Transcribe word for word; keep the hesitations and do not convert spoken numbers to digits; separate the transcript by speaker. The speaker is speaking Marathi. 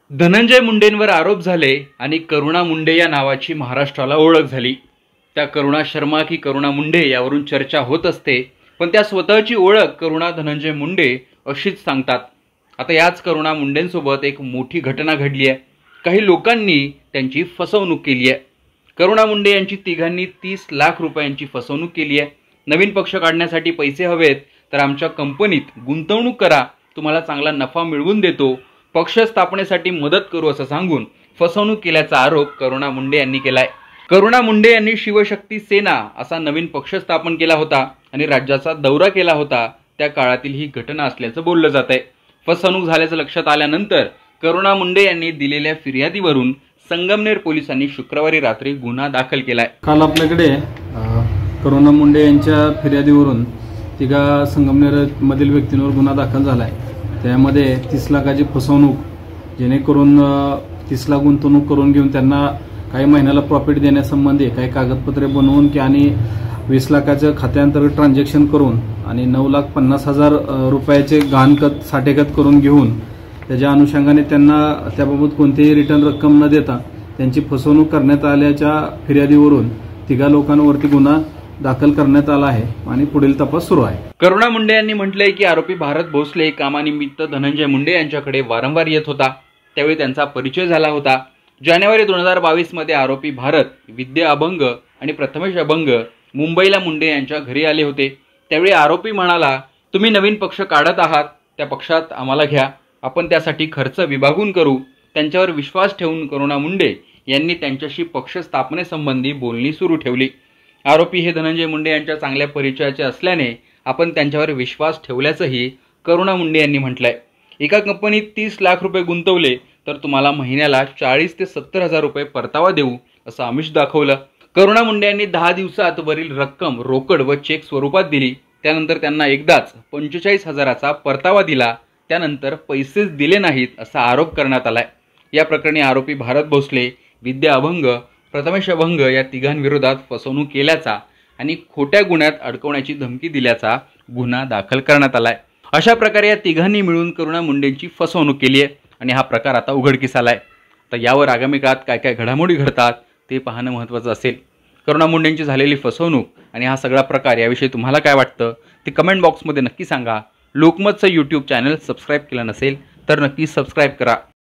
Speaker 1: धनंजय मुंडेंवर आरोप झाले आणि करुणा मुंडे या नावाची महाराष्ट्राला ओळख झाली। त्या करुणा शर्मा की करुणा मुंडे यावरून चर्चा होत असते, पण त्या स्वतःची ओळख करुणा धनंजय मुंडे अशीच सांगतात। आता याच करुणा मुंडेंसोबत एक मोठी घटना घडली आहे। काही लोकांनी त्यांची फसवणूक केली आहे। करुणा मुंडे यांची तिघांनी तीस लाख रुपयांची फसवणूक केली आहे। नवीन पक्ष काढण्यासाठी पैसे हवेत तर आमच्या कंपनीत गुंतवणूक करा, तुम्हाला चांगला नफा मिळवून देतो, पक्ष स्थापनेसाठी मदत करू असं सांगून फसवणूक केल्याचा आरोप करुणा मुंडे यांनी केलाय। करुणा मुंडे यांनी शिवशक्ती सेना असा नवीन पक्ष स्थापन केला होता आणि राज्याचा दौरा केला होता। त्या काळातील ही घटना असल्याचं बोललं जात आहे। फसवणूक झाल्याचं लक्षात आल्यानंतर करुणा मुंडे यांनी दिलेल्या फिर्यादीवरून संगमनेर पोलिसांनी शुक्रवारी रात्री गुन्हा दाखल केलाय।
Speaker 2: काल आपल्याकडे करुणा मुंडे यांच्या फिर्यादीवरून तिघा संगमनेर मधील व्यक्तींवर गुन्हा दाखल झालाय। त्यामध्ये तीस लाखाची फसवणूक, जेणेकरून तीस लाख गुंतवणूक करून घेऊन त्यांना काही महिन्याला प्रॉफिट देण्यासंबंधी काही कागदपत्रे बनवून की आणि वीस लाखाचं खात्यांतर्गत ट्रान्झॅक्शन करून आणि नऊ लाख पन्नास हजार रुपयाचे गहाणखत साठेखत करून घेऊन त्याच्या अनुषंगाने त्यांना त्याबाबत कोणतीही रिटर्न रक्कम न देता त्यांची फसवणूक करण्यात आल्याच्या फिर्यादीवरून तिघा लोकांवरती गुन्हा दाखल करण्यात आला आहे आणि पुढील तपास सुरू आहे।
Speaker 1: करुणा मुंडे यांनी म्हटलंय की आरोपी भारत भोसले कामानिमित्त धनंजय मुंडे यांच्याकडे वारंवार येत होता, त्यावेळी त्यांचा परिचय झाला होता। जानेवारी दोन हजार बावीस मध्ये आरोपी भारत, विद्या अभंग आणि प्रथमेश अभंग मुंबईला मुंडे यांच्या घरी आले होते। त्यावेळी आरोपी म्हणाला, तुम्ही नवीन पक्ष काढत आहात, त्या पक्षात आम्हाला घ्या, आपण त्यासाठी खर्च विभागून करू। त्यांच्यावर विश्वास ठेवून करुणा मुंडे यांनी त्यांच्याशी पक्ष स्थापनेसंबंधी बोलणी सुरू ठेवली। आरोपी हे धनंजय मुंडे यांच्या चांगल्या परिचयाचे असल्याने आपण त्यांच्यावर विश्वास ठेवल्याचंही करुणा मुंडे यांनी म्हटलंय। एका कंपनीत तीस लाख रुपये गुंतवले तर तुम्हाला महिन्याला चाळीस ते सत्तर हजार रुपये परतावा देऊ असं आमिष दाखवलं। करुणा मुंडे यांनी दहा दिवसात वरील रक्कम रोकड व चेक स्वरूपात दिली। त्यानंतर त्यांना एकदाच पंचेचाळीस हजाराचा परतावा दिला, त्यानंतर पैसेच दिले नाहीत असा आरोप करण्यात आलाय। या प्रकरणी आरोपी भारत भोसले, विद्या अभंग, प्रथमेश अभंग या तिघांविरोधात फसवणूक केल्याचा आणि खोट्या गुन्ह्यात अडकवण्याची धमकी दिल्याचा गुन्हा दाखल करण्यात आलाय। अशा प्रकारे या तिघांनी मिळून करुणा मुंडेंची फसवणूक केली आहे आणि हा प्रकार आता उघडकीस आलाय। तर यावर आगामी काळात काय काय घडामोडी घडतात ते पाहणं महत्त्वाचं असेल। करुणा मुंडेंची झालेली फसवणूक आणि हा सगळा प्रकार याविषयी तुम्हाला काय वाटतं ते कमेंट बॉक्समध्ये नक्की सांगा। लोकमतचं यूट्यूब चॅनल सबस्क्राईब केलं नसेल तर नक्की सबस्क्राईब करा।